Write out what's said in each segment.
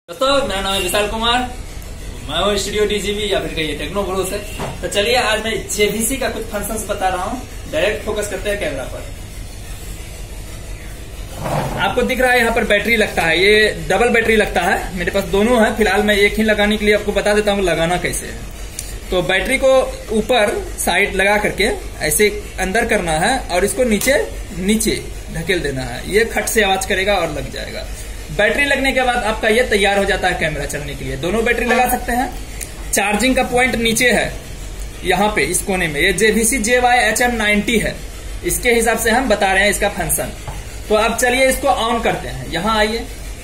दोस्तों मेरा नाम है विशाल कुमार, मैं हूँ स्टूडियो डीजीवी या फिर कहिए टेक्नो ग्रो से। तो चलिए आज मैं जेवीसी का कुछ फंक्शंस बता रहा हूँ। डायरेक्ट फोकस करते हैं कैमरा पर। आपको दिख रहा है यहाँ पर बैटरी लगता है, ये डबल बैटरी लगता है। मेरे पास दोनों है, फिलहाल मैं एक ही लगाने के लिए आपको बता देता हूँ लगाना कैसे है। तो बैटरी को ऊपर साइड लगा करके ऐसे अंदर करना है और इसको नीचे नीचे ढकेल देना है। ये खट से आवाज करेगा और लग जाएगा। बैटरी लगने के बाद आपका ये तैयार हो जाता है कैमरा चलने के लिए। दोनों बैटरी लगा सकते हैं। चार्जिंग का पॉइंट नीचे है, यहाँ पे इस कोने में। ये JVC JY-HM90 है, इसके हिसाब से हम बता रहे हैं इसका फंक्शन। तो अब चलिए इसको ऑन करते हैं। यहाँ आइए,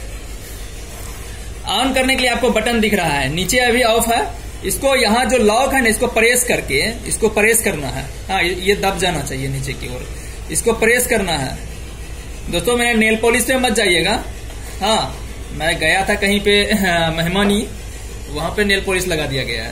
ऑन करने के लिए आपको बटन दिख रहा है, नीचे अभी ऑफ है। इसको यहाँ जो लॉक है ना, इसको प्रेस करके इसको प्रेस करना है। हाँ, ये दब जाना चाहिए नीचे की ओर, इसको प्रेस करना है। दोस्तों मेरे नेल पॉलिश पे मत जाइएगा। हाँ, मैं गया था कहीं पे मेहमानी, वहां पे नेल पॉलिश लगा दिया गया है।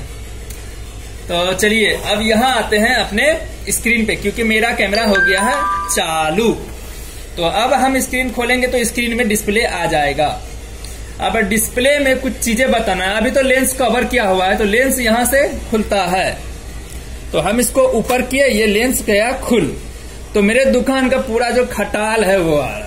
तो चलिए अब यहाँ आते हैं अपने स्क्रीन पे, क्योंकि मेरा कैमरा हो गया है चालू। तो अब हम स्क्रीन खोलेंगे तो स्क्रीन में डिस्प्ले आ जाएगा। अब डिस्प्ले में कुछ चीजें बताना है। अभी तो लेंस कवर किया हुआ है, तो लेंस यहाँ से खुलता है। तो हम इसको ऊपर किए, ये लेंस गया खुल। तो मेरे दुकान का पूरा जो खटाल है वो आ रहा है।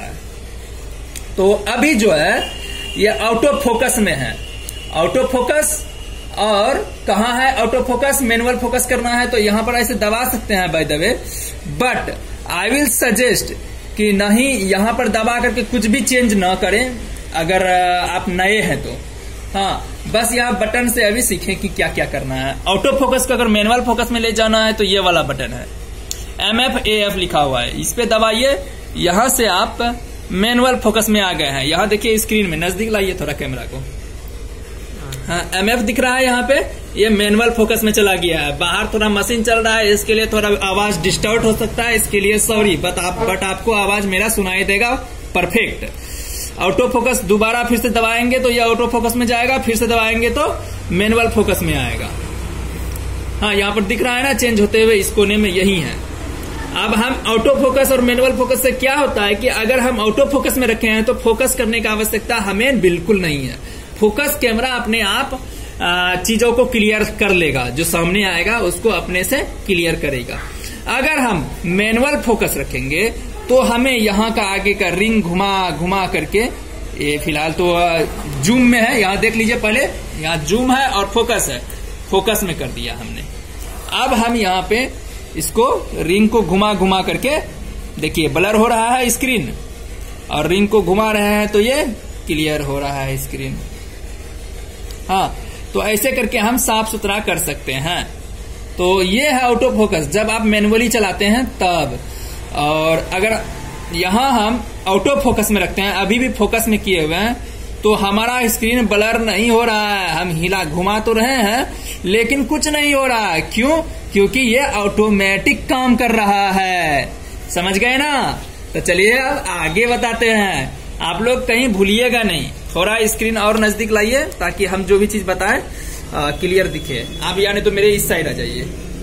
तो अभी जो है ये ऑटो फोकस में है। ऑटो फोकस और कहाँ है ऑटो फोकस? मैनुअल फोकस करना है तो यहाँ पर ऐसे दबा सकते हैं by the way, but I will suggest कि नहीं, यहाँ पर दबा करके कुछ भी चेंज ना करें अगर आप नए हैं तो। हाँ, बस यहाँ बटन से अभी सीखें कि क्या क्या करना है। ऑटो फोकस को अगर मैनुअल फोकस में ले जाना है तो ये वाला बटन है, MF-AF लिखा हुआ है, इस पे दबाइए। यहाँ से आप मैनुअल फोकस में आ गए हैं। यहाँ देखिए स्क्रीन में, नजदीक लाइए थोड़ा कैमरा को। हाँ, MF दिख रहा है यहाँ पे, ये मैनुअल फोकस में चला गया है। बाहर थोड़ा मशीन चल रहा है, इसके लिए थोड़ा आवाज डिस्टर्ब हो सकता है, इसके लिए सॉरी, बट आपको आवाज मेरा सुनाई देगा परफेक्ट। ऑटो फोकस दोबारा फिर से दबाएंगे तो ये ऑटो फोकस में जाएगा, फिर से दबाएंगे तो मैनुअल फोकस में आएगा। हाँ, यहाँ पर दिख रहा है ना चेंज होते हुए, इस कोने में यही है। अब हम ऑटो फोकस और मैनुअल फोकस से क्या होता है कि अगर हम ऑटो फोकस में रखे हैं तो फोकस करने की आवश्यकता हमें बिल्कुल नहीं है। फोकस कैमरा अपने आप चीजों को क्लियर कर लेगा, जो सामने आएगा उसको अपने से क्लियर करेगा। अगर हम मैनुअल फोकस रखेंगे तो हमें यहाँ का आगे का रिंग घुमा घुमा करके, ये फिलहाल तो जूम में है, यहाँ देख लीजिए पहले, यहाँ जूम है और फोकस है, फोकस में कर दिया हमने। अब हम यहाँ पे इसको रिंग को घुमा घुमा करके देखिए, ब्लर हो रहा है स्क्रीन, और रिंग को घुमा रहे हैं तो ये क्लियर हो रहा है स्क्रीन। हाँ, तो ऐसे करके हम साफ सुथरा कर सकते हैं। तो ये है ऑटो फोकस जब आप मैनुअली चलाते हैं तब। और अगर यहाँ हम ऑटो फोकस में रखते हैं, अभी भी फोकस में किए हुए हैं, तो हमारा स्क्रीन ब्लर नहीं हो रहा है। हम हिला घुमा तो रहे हैं लेकिन कुछ नहीं हो रहा है। क्यों? क्योंकि ये ऑटोमेटिक काम कर रहा है। समझ गए ना? तो चलिए अब आगे बताते हैं। आप लोग कहीं भूलिएगा नहीं, थोड़ा स्क्रीन और नजदीक लाइए ताकि हम जो भी चीज बताएं क्लियर दिखे। आप यानी तो मेरे इस साइड आ जाइए।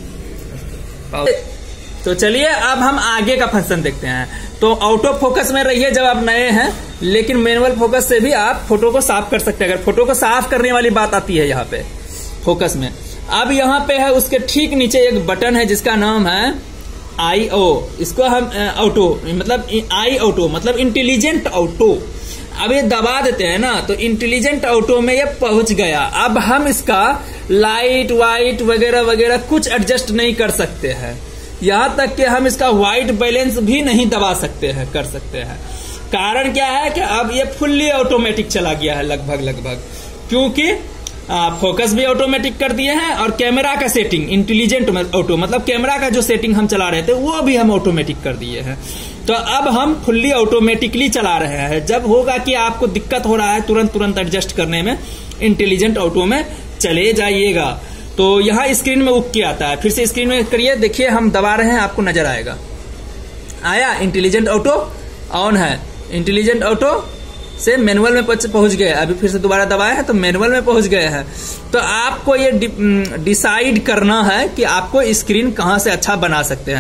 तो चलिए अब हम आगे का फंक्शन देखते हैं। तो ऑटो फोकस में रहिए जब आप नए हैं, लेकिन मैनुअल फोकस से भी आप फोटो को साफ कर सकते हैं। अगर फोटो को साफ करने वाली बात आती है यहाँ पे फोकस में। अब यहाँ पे है उसके ठीक नीचे एक बटन है जिसका नाम है IO। इसको हम ऑटो मतलब IOTO मतलब इंटेलिजेंट ऑटो। अब ये दबा देते हैं ना तो इंटेलिजेंट ऑटो में ये पहुंच गया। अब हम इसका लाइट वाइट वगैरह वगैरह कुछ एडजस्ट नहीं कर सकते हैं। यहाँ तक कि हम इसका व्हाइट बैलेंस भी नहीं दबा सकते हैं, कर सकते हैं। कारण क्या है कि अब ये फुल्ली ऑटोमेटिक चला गया है लगभग, क्योंकि फोकस भी ऑटोमेटिक कर दिए हैं और कैमरा का सेटिंग इंटेलिजेंट ऑटो मतलब कैमरा का जो सेटिंग हम चला रहे थे वो भी हम ऑटोमेटिक कर दिए हैं। तो अब हम फुल्ली ऑटोमेटिकली चला रहे हैं। जब होगा कि आपको दिक्कत हो रहा है तुरंत एडजस्ट करने में, इंटेलिजेंट ऑटो में चले जाइएगा। तो यहाँ स्क्रीन में उक के आता है, फिर से स्क्रीन में करिए, देखिए हम दबा रहे हैं, आपको नजर आएगा। आया, इंटेलिजेंट ऑटो ऑन है। इंटेलिजेंट ऑटो से मैनुअल में पहुंच गए। अभी फिर से दोबारा दबाए हैं तो मैनुअल में पहुंच गए हैं। तो आपको ये डिसाइड करना है कि आपको स्क्रीन कहां से अच्छा बना सकते हैं।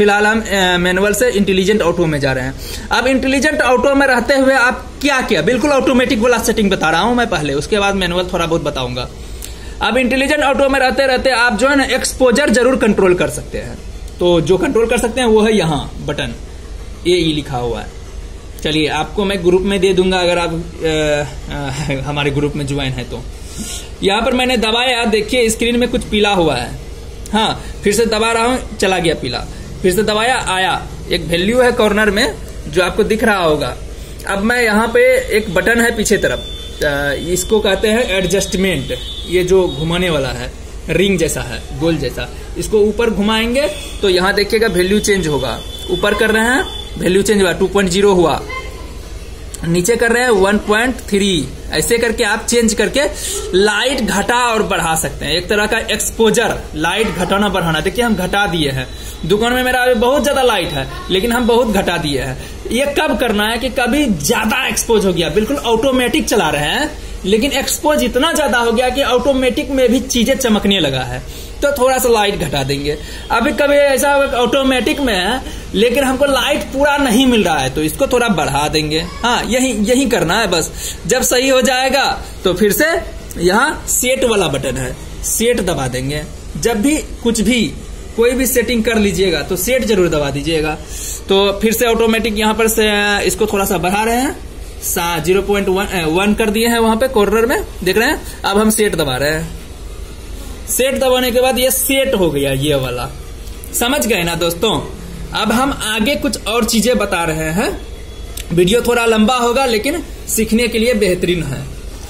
फिलहाल हम मैनुअल से इंटेलिजेंट ऑटो में जा रहे हैं। अब इंटेलिजेंट ऑटो में रहते हुए आप क्या किया, बिल्कुल ऑटोमेटिक वाला सेटिंग बता रहा हूं मैं पहले, उसके बाद मैनुअल थोड़ा बहुत बताऊंगा। अब इंटेलिजेंट ऑटो में रहते रहते आप जो है ना एक्सपोजर जरूर कंट्रोल कर सकते हैं। तो जो कंट्रोल कर सकते हैं वो है यहाँ बटन AE लिखा हुआ है। चलिए आपको मैं ग्रुप में दे दूंगा अगर आप हमारे ग्रुप में ज्वाइन है तो। यहाँ पर मैंने दबाया, देखिए स्क्रीन में कुछ पीला हुआ है। हाँ, फिर से दबा रहा हूं, चला गया पीला, फिर से दबाया, आया। एक वैल्यू है कॉर्नर में जो आपको दिख रहा होगा। अब मैं यहाँ पे एक बटन है पीछे तरफ, इसको कहते हैं एडजस्टमेंट। ये जो घुमाने वाला है, रिंग जैसा है, गोल जैसा, इसको ऊपर घुमाएंगे तो यहाँ देखिएगा वैल्यू चेंज होगा। ऊपर कर रहे हैं वैल्यू चेंज हुआ, 2.0 हुआ, नीचे कर रहे हैं 1.3। ऐसे करके आप चेंज करके लाइट घटा और बढ़ा सकते हैं। एक तरह का एक्सपोजर, लाइट घटाना बढ़ाना। देखिए हम घटा दिए हैं, दुकान में मेरा अभी बहुत ज्यादा लाइट है लेकिन हम बहुत घटा दिए हैं। ये कब करना है कि कभी ज्यादा एक्सपोज हो गया, बिल्कुल ऑटोमेटिक चला रहे हैं लेकिन एक्सपोज इतना ज्यादा हो गया कि ऑटोमेटिक में भी चीजें चमकने लगा है, तो थोड़ा सा लाइट घटा देंगे। अभी कभी ऐसा ऑटोमेटिक में है लेकिन हमको लाइट पूरा नहीं मिल रहा है तो इसको थोड़ा बढ़ा देंगे। हाँ, यही करना है बस। जब सही हो जाएगा तो फिर से यहाँ सेट वाला बटन है, सेट दबा देंगे। जब भी कुछ भी कोई भी सेटिंग कर लीजिएगा तो सेट जरूर दबा दीजिएगा। तो फिर से ऑटोमेटिक यहाँ पर से इसको थोड़ा सा बढ़ा रहे हैं, 0.1 कर दिए हैं वहां पे कॉर्नर में, देख रहे हैं। अब हम सेट दबा रहे हैं, सेट दबाने के बाद ये सेट हो गया, ये वाला। समझ गए ना दोस्तों। अब हम आगे कुछ और चीजें बता रहे हैं। वीडियो थोड़ा लंबा होगा लेकिन सीखने के लिए बेहतरीन है।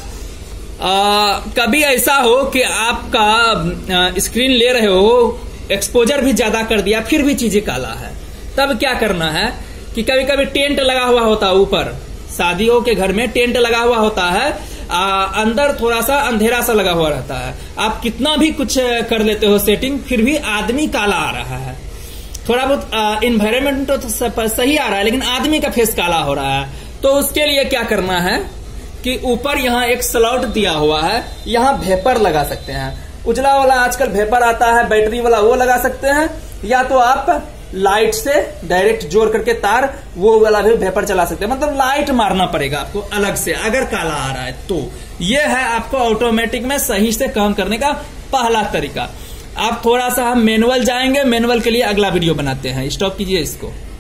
कभी ऐसा हो कि आपका स्क्रीन ले रहे हो, एक्सपोजर भी ज्यादा कर दिया फिर भी चीजें काला है, तब क्या करना है कि कभी कभी टेंट लगा हुआ होता है ऊपर, शादियों के घर में टेंट लगा हुआ होता है, अंदर थोड़ा सा अंधेरा सा लगा हुआ रहता है। आप कितना भी कुछ कर लेते हो सेटिंग, फिर भी आदमी काला आ रहा है। थोड़ा बहुत इन्वायरमेंट तो सही आ रहा है लेकिन आदमी का फेस काला हो रहा है। तो उसके लिए क्या करना है कि ऊपर यहाँ एक स्लॉट दिया हुआ है, यहाँ वेपर लगा सकते हैं। उजला वाला आजकल वेपर आता है, बैटरी वाला, वो लगा सकते हैं, या तो आप लाइट से डायरेक्ट जोड़ करके तार, वो वाला भी वेपर चला सकते हैं। मतलब लाइट मारना पड़ेगा आपको अलग से अगर काला आ रहा है तो। ये है आपको ऑटोमेटिक में सही से काम करने का पहला तरीका। आप थोड़ा सा हम मैनुअल जाएंगे, मैनुअल के लिए अगला वीडियो बनाते हैं। स्टॉप कीजिए इसको।